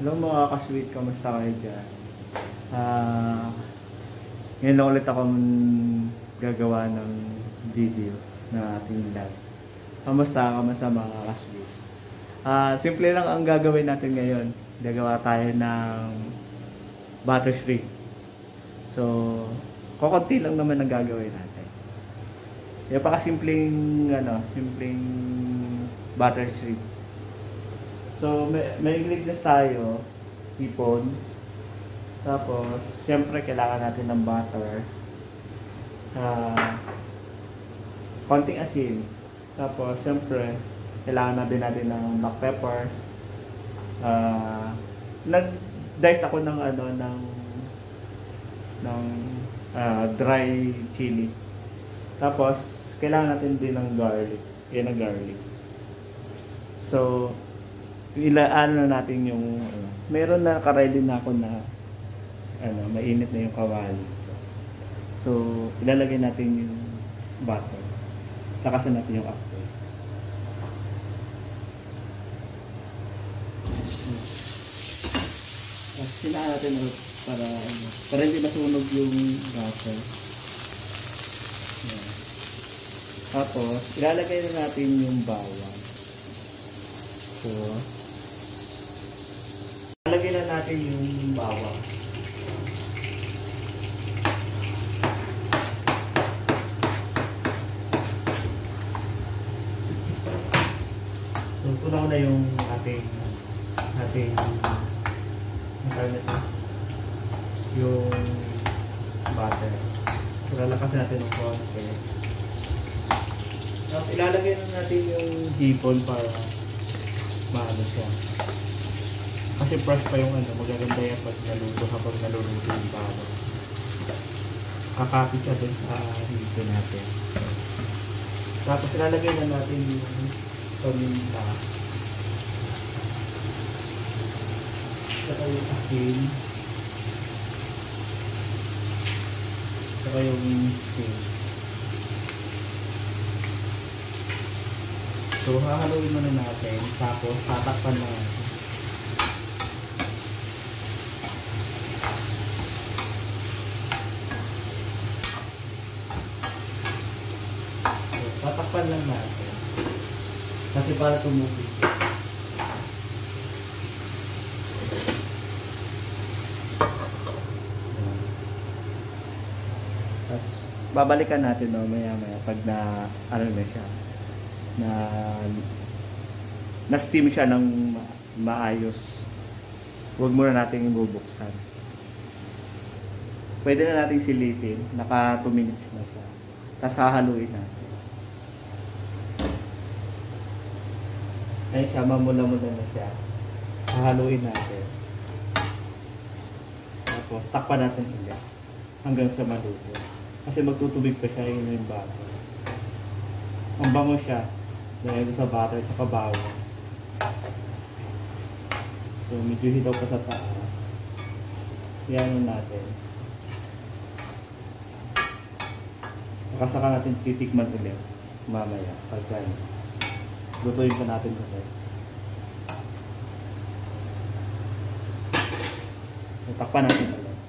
Hello mga ka-sweet, kamusta kayo dyan? Ngayon na ulit akong gagawa ng video na ating live. Kamusta mga ka-sweet? Simple lang ang gagawin natin ngayon. Gagawa tayo ng butter shrimp. So, kukunti lang naman ang gagawin natin. Yung simpleng butter shrimp. So, may ingredients tayo, hipon. Tapos, syempre, kailangan natin ng butter. Konting asin. Tapos, syempre, kailangan natin ng black pepper. Nag-dice ako ng dry chili. Tapos, kailangan natin din ng garlic. Yan ang garlic. So, ilaan na natin yung meron na naka-ready na ako na mainit na yung kawali. So, ilalagay natin yung butter. Lakasan natin yung after. Sinaan natin para hindi masunog yung butter. Yan. Tapos, ilalagay na natin yung bawang. So, lalagyan na natin yung bawang. So, tunaw na yung ating yung butter. So, lalakasin natin ng konti. Tapos, ilalagay na natin yung hipon para maano siya. Kasi fresh pa yung magaganda yan pag naluto habang naluluto yung bawang. Kakapit siya dun sa hito natin. Tapos ilalagay na natin yung paminta. Saka yung asin. Saka yung asin. So, hahaluin muna natin. Tapos, tatakpan na natin. So, tatakpan lang natin. Kasi para tumubig. Tapos, babalikan natin maya-maya pag na siya. Na steam siya ng maayos. Huwag muna natin bubuksan. Pwede na natin silipin. Naka 2 minutes na siya. Tapos hahaluin natin. Ayun siya, mamula-mula na siya. Hahaluin natin. Tapos takpan natin ulit hanggang sa maluto. Kasi magtutubig pa siya yung butter. Ang bango siya dahil sa butter at bawang. So, medyo hitaw pa sa taas. Yan natin. Saka natin titikman ulit mamaya. Pagka lutuin pa natin ulit. Takpan natin ulit.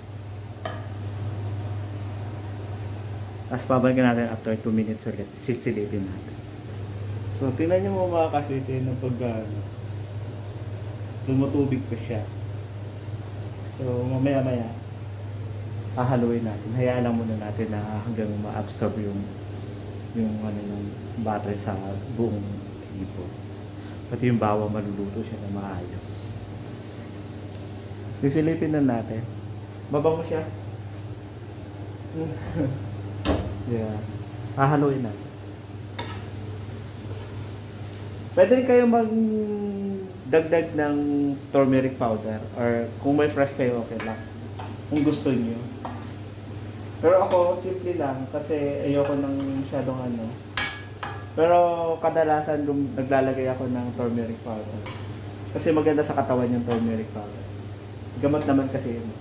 Tapos babalikan natin after 2 minutes ulit. Sisilipin natin. So, tingnan nyo mo mga kaswitin ng pag lumutubig pa siya. So, mamaya-maya hahaluin natin. Hayaan lang muna natin na hanggang ma-absorb yung ng butter sa buong hipo. Pati yung bawang maluluto siya na maayos. Sisilipin na natin. Mabango siya. Yeah. Hahaluin natin. Pwede rin kayo magdagdag ng turmeric powder or kung may fresh kayo, okay lang. Kung gusto niyo. Pero ako, simple lang kasi ayoko ng masyadong Pero kadalasan naglalagay ako ng turmeric powder. Kasi maganda sa katawan yung turmeric powder. Gamot naman kasi yun.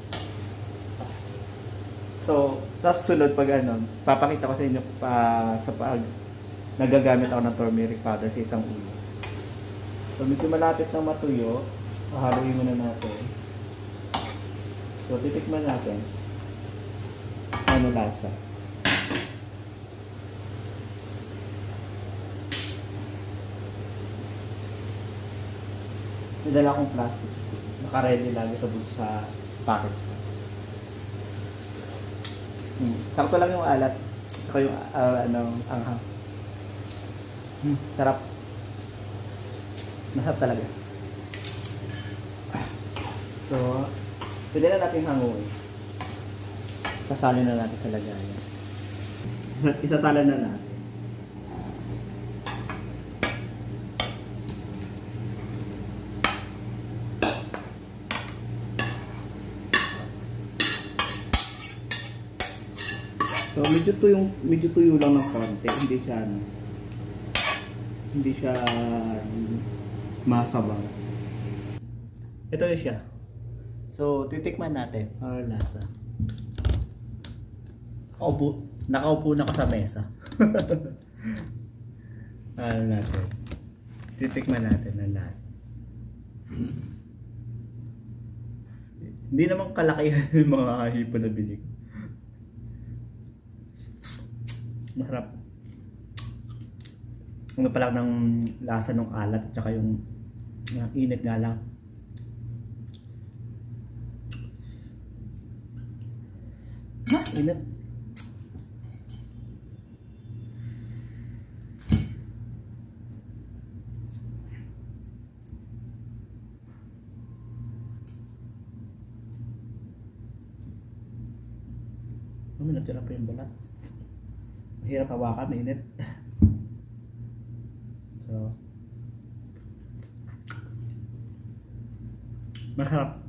So, sa susunod pag papakita ko sa inyo sa pag nagagamit ako ng turmeric powder sa isang ulo. So, medyo malapit na matuyo. Haluin muna natin. So, titikman natin. Ano lasa? May dala akong plastic spoon. Naka-ready lagi sa packet. Sakto lang yung alat. Saka yung anghang. Sarap. Masarap talaga. So, pwede na natin hanguin. Sasalin na natin sa lagayan. Isasalin na natin. So, medyo tuyo lang ng konti. Hindi siya masabaw. Ito na siya. So, titikman natin ang lasa. Nakaupo na ako sa mesa. Ano natin? Titikman natin ang lasa. Hindi naman kalakihan yung mga hipon na bili ko. Masarap. Ano pa lang ng lasa ng alat at saka yung init nga lang. Init. May natira pa yung balat. Mahirap hawakan, mainit. So, masarap.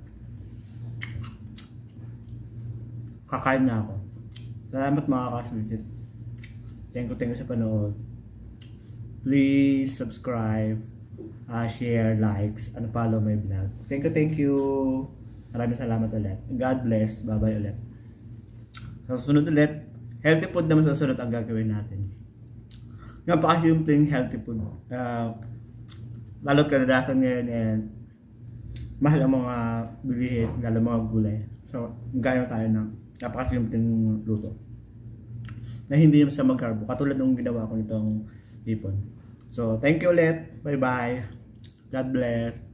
Kakain na ako. Salamat mga kaswisit. Thank you sa panood. Please subscribe, share, likes, and follow my vlog. Thank you. Maraming salamat ulit. God bless. Bye-bye ulit. Sa susunod ulit, healthy food naman sa susunod ang gagawin natin. Napaka-simpleng healthy food. Lalo't kadalasan ngayon and mahal ang mga bilihin, lalo mga gulay. So, gaya tayo ng napaka-simpleng luto. Na hindi naman siya mag-carbo. Katulad ng ginawa ko nitong ipon. So, thank you ulit. Bye-bye. God bless.